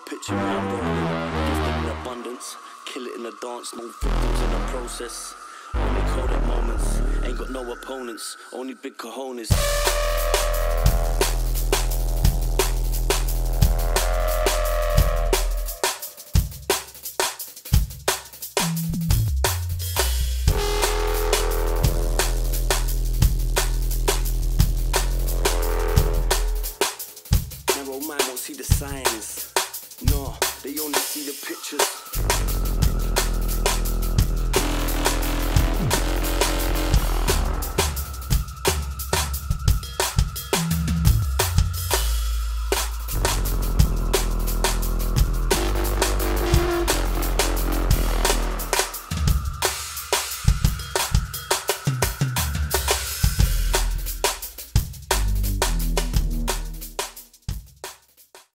Picture me, I'm rolling, gifted in abundance. Kill it in the dance, no victims in the process. Only coded moments, ain't got no opponents, only big cojones. Narrow mind won't see the signs. No, they only see the pictures.